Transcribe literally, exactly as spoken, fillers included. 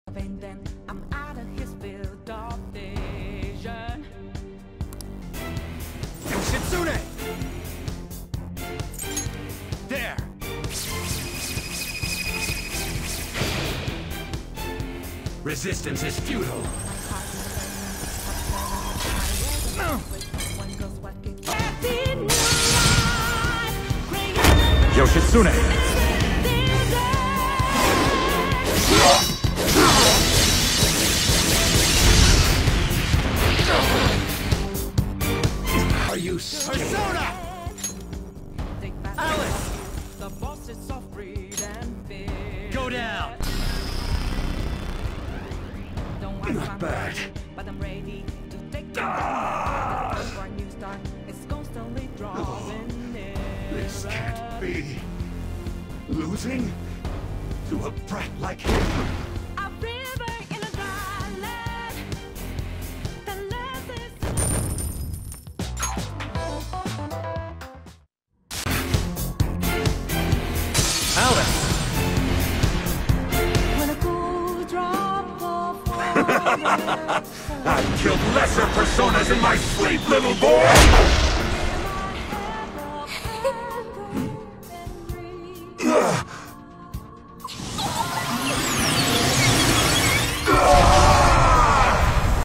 And then I'm out of his field of vision. Shitsune! There! Resistance is futile. Yoshitsune! Are you scared? Persona! Alice! The boss is so free and fear. Go down! Don't want Not bad. but I'm ready to take it down. For a new start, it's constantly drawing near. This can't be. Losing to a brat like him. A river in a dry land. The last is Alice! when a cool drop of water. I've killed lesser personas in my sleep, little boy!